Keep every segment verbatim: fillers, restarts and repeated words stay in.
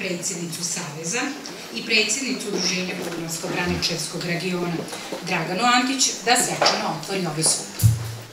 predsjednicu Saveza i predsjednicu Udruženja Podunavsko-Braničevskog regiona Draganu Antić da svečano otvori ovaj skup.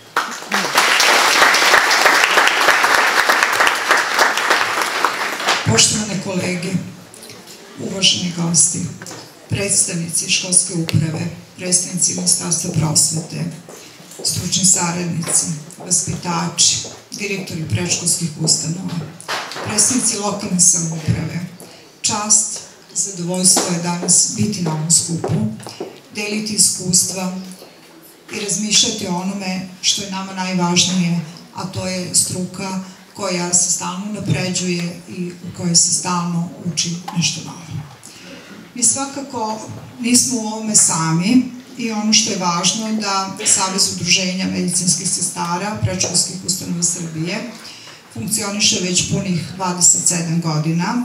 Poštovane kolege, uvaženi gosti, predstavnici školske uprave, predstavnici Ministarstva prosvete, stručni saradnici, vaspitači, direktori predškolskih ustanova, predstavnici lokalne samouprave, čast, zadovoljstvo je danas biti na ovom skupu, deliti iskustva i razmišljati o onome što je nama najvažnije, a to je struka koja se stalno napređuje i u kojoj se stalno uči nešto novo. Mi svakako nismo u ovome sami i ono što je važno da Savez udruženja medicinskih sestara predškolskih ustanova Srbije funkcioniše već punih dvadeset sedam godina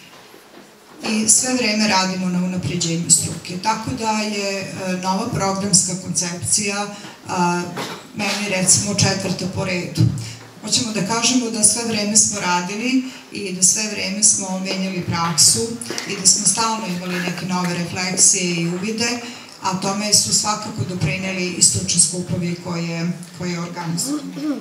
i sve vreme radimo na unapređenju struke. Tako da je nova programska koncepcija meni recimo četvrta po redu. Hoćemo da kažemo da sve vreme smo radili i da sve vreme smo menjali praksu i da smo stalno imali neke nove refleksije i uvide, a tome su svakako doprineli i stručni skupovi koje organizujemo.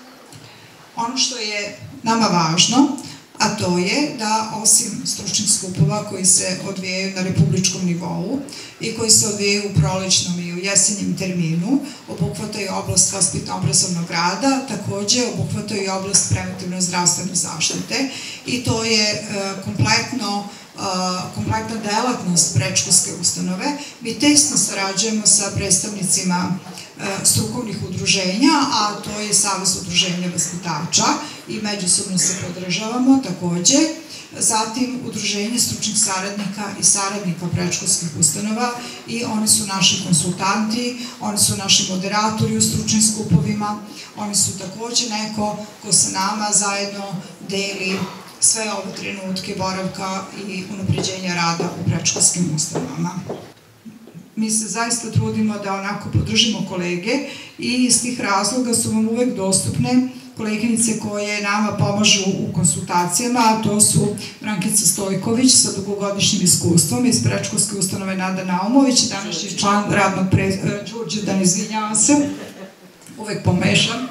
Ono što je nama važno, a to je da osim stručnih skupova koji se odvijaju na republičkom nivou i koji se odvijaju u prolećnom i u jesenjem terminu, obuhvataju oblast vaspitno-obrazovnog rada, takođe obuhvataju i oblast preventivno-zdravstvene zaštite i to je kompletno kompletna delatnost predškolske ustanove. Mi tesno sarađujemo sa predstavnicima strukovnih udruženja, a to je Savez udruženja vaspitača i međusobno se podržavamo takođe. Zatim udruženje stručnih saradnika i saradnika predškolskih ustanova i oni su naši konsultanti, oni su naši moderatori u stručnim skupovima, oni su takođe neko ko sa nama zajedno deli sve ove trenutke boravka i unapređenja rada u predškolskim ustanovama. Mi se zaista trudimo da onako podržimo kolege i iz tih razloga su vam uvek dostupne koleginice koje nama pomažu u konsultacijama, a to su Brankica Stojković sa dugogodišnjim iskustvom iz predškolske ustanove Nada Naumović, današnji član radnog Đurđedan, izvinjavam se, uvek pomešam,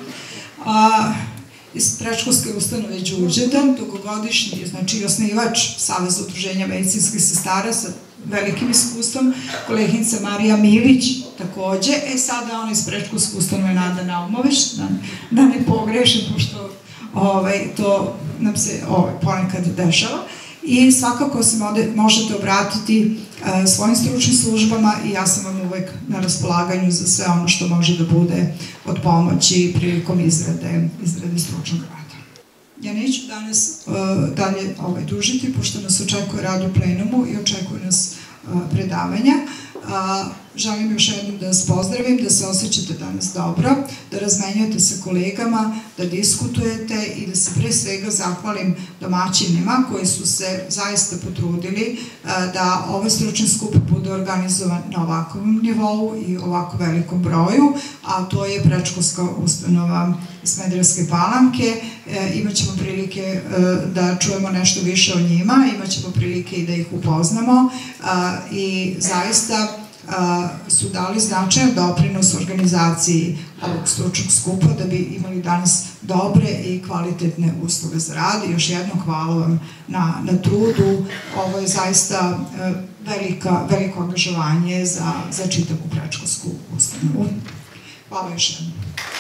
iz predškolske ustanove Đurđedan, dugogodišnji, znači osnivač Saveza udruženja medicinskih sestara sa velikim iskustvom, koleginica Marija Milić takođe, e sada ona iz predškolske ustanove Nada Naumović, da ne pogrešim, pošto to nam se ponekad dešava, i svakako se možete obratiti svojim stručnim službama i ja sam vam uvek na raspolaganju za sve ono što može da bude od pomoći prilikom izrade stručnog rada. Ja neću danas dalje dužiti, pošto nas očekuje rad u plenumu i očekuje nas predavanja. Želim još jednom da vas pozdravim, da se osjećate danas dobro, da razmenjujete sa kolegama, da diskutujete i da se pre svega zahvalim domaćinima koji su se zaista potrudili da ovaj stručni skup bude organizovan na ovakvom nivou i ovako velikom broju, a to je predškolska ustanova Smederevske Palanke. Imaćemo prilike da čujemo nešto više o njima, imaćemo prilike i da ih upoznamo i zaista su dali značajan doprinos organizaciji ovog stručnog skupa da bi imali danas dobre i kvalitetne uslove za rad. I još jednom hvala vam na trudu. Ovo je zaista veliko angažovanje za čitavu predškolsku ustanovu. Hvala još jednom.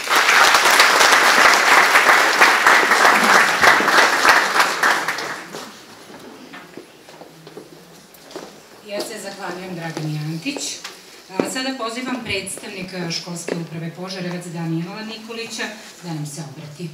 Ja se zahvaljujem Dragani Antić. Sada pozivam predstavnika školske uprave Požarevac Danijela Nikolića da nam se obrati.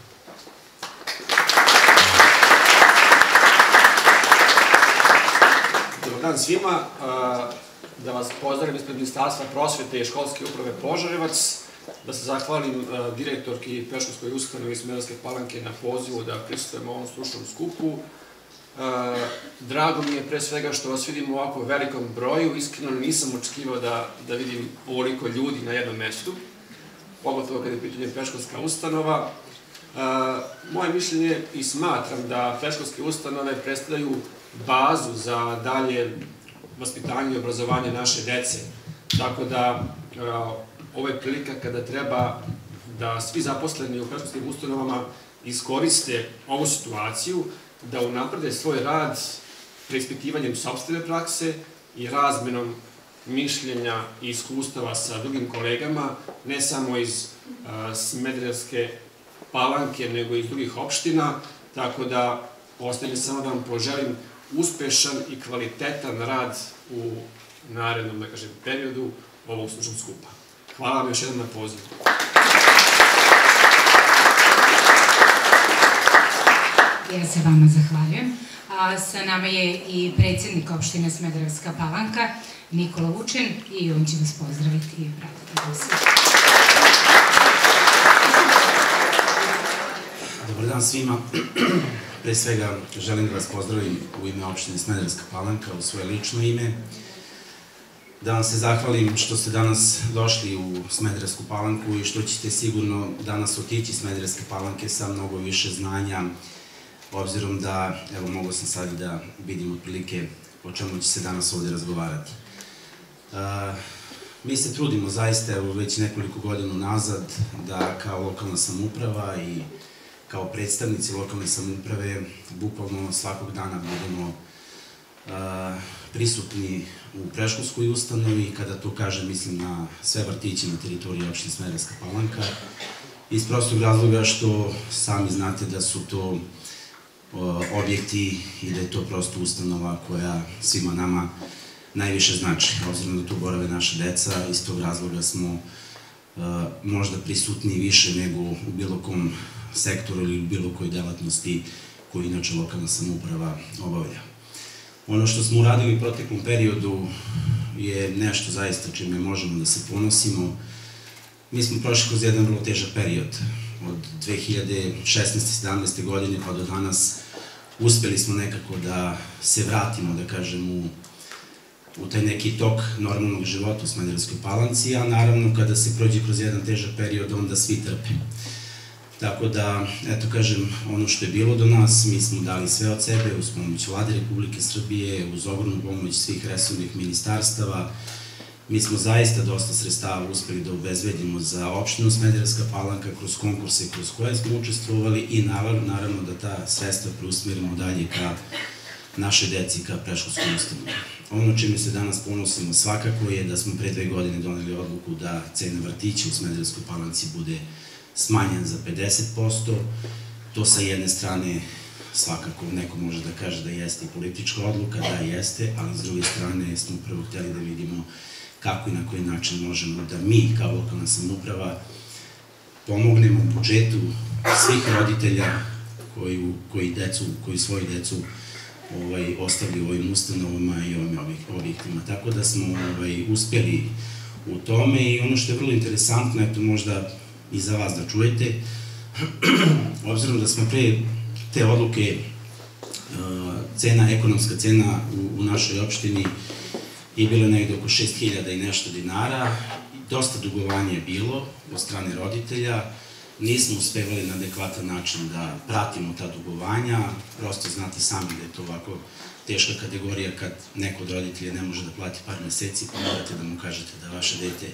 Dobar dan svima. Da vas pozdravim ispred Ministarstva prosvete i školske uprave Požarevac, da se zahvalim direktorki predškolskoj ustanovi iz Smederevske Palanke na pozivu da prisustvujemo ovom stručnom skupu. Drago mi je pre svega što vas vidim u ovako velikom broju. Iskreno nisam očekivao da vidim ovoliko ljudi na jednom mestu, pogotovo kada je pitanje predškolska ustanova. Moje mišljenje i smatram da predškolske ustanove predstavljaju bazu za dalje vaspitanje i obrazovanje naše dece. Tako da ovo je prilika kada treba da svi zaposleni u predškolskim ustanovama iskoriste ovu situaciju, da unaprede svoj rad preispitivanjem sopstvene prakse i razmenom mišljenja i iskustava sa drugim kolegama, ne samo iz Smederevske Palanke, nego i iz drugih opština, tako da ostaje mi samo da vam poželim uspešan i kvalitetan rad u narednom, da kažem, periodu ovog stručnog skupa. Hvala vam još jednom na pozivu. Ja se vama zahvaljujem. Sa nama je i predsjednik opštine Smederevska Palanka, Nikola Vučin, i on će vas pozdraviti i pratiti vas. Dobar dan svima. Pre svega želim da vas pozdravim u ime opštine Smederevska Palanka, u svoje lično ime. Da vam se zahvalim što ste danas došli u Smederevsku Palanku i što ćete sigurno danas otići iz Smederevske Palanke sa mnogo više znanja, obzirom da, evo, mogu sam sad da vidim otprilike o čemu će se danas ovde razgovarati. Mi se trudimo zaista, evo, već nekoliko godina nazad, da kao lokalna samouprava i kao predstavnici lokalne samouprave bukvalno svakog dana budemo prisutni u predškolskoj ustanovi, i kada to kažem mislim na sve vrtiće na teritoriji opštine Smederevska Palanka, iz prostog razloga što sami znate da su to objekti i da je to prosto ustanova koja svima nama najviše znači, obzirom da tu borave naša deca. Iz tog razloga smo možda prisutni više nego u bilo kom sektoru ili u bilo kojoj delatnosti koju inače lokalna samouprava obavlja. Ono što smo uradili u proteklom periodu je nešto zaista čime možemo da se ponosimo. Mi smo prošli kroz jedan vrlo težak period. Od dve hiljade šesnaeste sedamnaeste godine pa do danas uspeli smo nekako da se vratimo, da kažem, u, u taj neki tok normalnog života u Smederevskoj Palanci, a naravno kada se prođe kroz jedan težak period, onda svi trpe. Tako da, eto kažem, ono što je bilo do nas, mi smo dali sve od sebe uz pomoć Vlade Republike Srbije, uz ogromnu pomoć svih resornih ministarstava. Mi smo zaista dosta sredstava uspeli da obezbedimo za opštinu Smederevska Palanka kroz konkurse kroz koje smo učestvovali i naravno da ta sredstva preusmerimo dalje ka naše deci, ka predškolskom ustanovu. Ono čime se danas ponosimo svakako je da smo pre dve godine doneli odluku da cena vrtića u Smederevskoj Palanci bude smanjen za pedeset posto. To sa jedne strane svakako neko može da kaže da jeste i politička odluka, da jeste, ali s druge strane smo prvo hteli da vidimo kako i na koji način možemo da mi kao lokalna samouprava pomognemo budžetu svih roditelja koji svoju decu ostavljaju u ovim ustanovama i ovim objektima. Tako da smo uspeli u tome, i ono što je vrlo interesantno, eto možda i za vas da čujete, obzirom da smo pre te odluke, cena, ekonomska cena u našoj opštini je bilo negde oko šest hiljada i nešto dinara, dosta dugovanja je bilo od strane roditelja, nismo uspevali na adekvatan način da pratimo ta dugovanja, prosto znate sami da je to ovako teška kategorija kad neko od roditelja ne može da plati par meseci, pa morate da mu kažete da vaše dete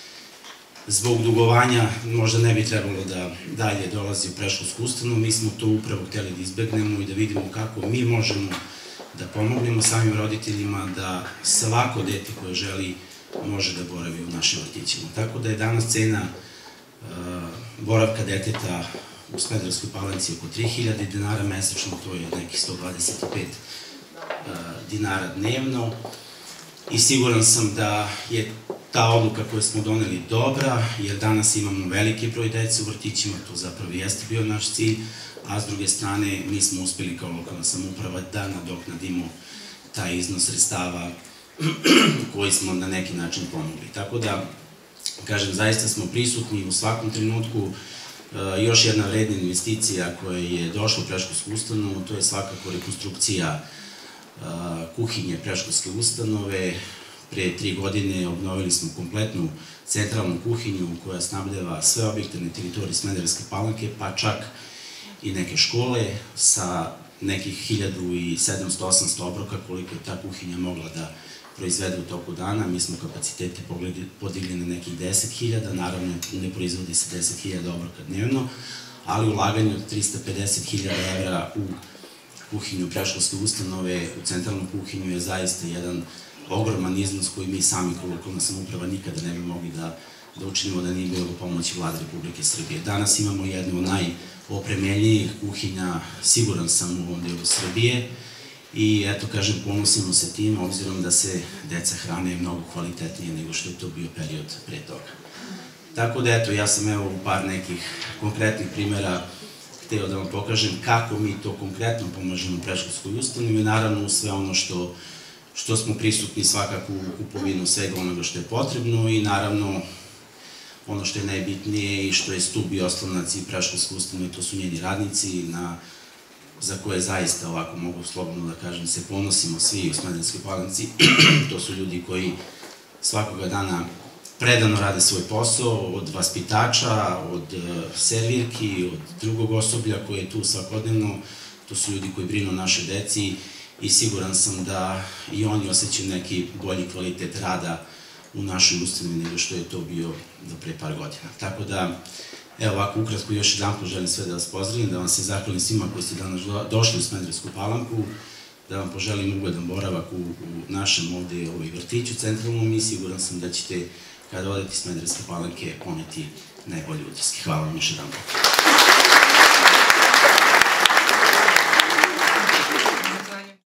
zbog dugovanja možda ne bi trebalo da dalje dolazi u predškolsku ustanovu. Mi smo to upravo hteli da izbegnemo i da vidimo kako mi možemo da pomognemo samim roditeljima da svako dete koje želi može da boravi u našim vrtićima. Tako da je danas cena boravka deteta u Smederevskoj Palanci oko tri hiljade dinara mesečno, to je nekih sto dvadeset pet dinara dnevno, i siguran sam da je ta odluka koju smo doneli dobra, jer danas imamo veliki broj dece u vrtićima, to zapravo jeste bio naš cilj, a s druge strane mi smo uspeli kao lokalna samouprava da nadoknadimo taj iznos sredstava koji smo na neki način pomogli. Tako da, kažem, zaista smo prisutni u svakom trenutku. Još jedna vredna investicija koja je došla u predškolsku ustanovu, to je svakako rekonstrukcija kuhinje predškolske ustanove. Pre tri godine obnovili smo kompletnu centralnu kuhinju koja snabdeva sve objekte na teritoriji Smederevske Palanke, pa čak i neke škole sa nekih hiljadu i sedamsto do osamsto obroka koliko je ta kuhinja mogla da proizvede u toku dana. Mi smo kapacitete podigli na nekih deset hiljada, naravno ne proizvodi se deset hiljada obroka dnevno, ali ulaganje od trista pedeset hiljada evra u kuhinju predškolske ustanove, u centralnu kuhinju je zaista jedan ogroman iznos koji mi sami kao lokalna samouprava nikada ne bi mogli da učinimo da nije bilo pomoći Vlade Republike Srbije. Danas imamo jednu od najopremljenijih kuhinja, siguran sam, u ovom delu Srbije i eto, kažem, ponosimo se tim, obzirom da se deca hrane mnogo kvalitetnije nego što je to bio period pre toga. Tako da, eto, ja sam evo u par nekih konkretnih primjera hteo da vam pokažem kako mi to konkretno pomažemo predškolskoj ustanovi, naravno u sve ono što što smo prisutni svakako u kupovinu svega onoga što je potrebno i naravno ono što je najbitnije i što je stub i oslonac i predškolske ustanove, to su njeni radnici za koje zaista, ovako mogu slobodno da kažem, se ponosimo svi u Smederevskoj Palanci. To su ljudi koji svakoga dana predano rade svoj posao, od vaspitača, od servirki, od drugog osoblja koje je tu svakodnevno. To su ljudi koji brinu o našoj deci i siguran sam da i oni osjećaju neki bolji kvalitet rada u našoj ustanovi nego što je to bio do pre par godina. Tako da, evo ovako ukratko još jedan put želim sve da vas pozdravim, da vam se zahvalim svima koji ste danas došli u Smederevsku Palanku, da vam poželim ugodan boravak u našem ovde vrtiću centralnom i siguran sam da ćete kada odete iz Smederevske Palanke poneti najbolje utiske. Hvala vam još jedan put.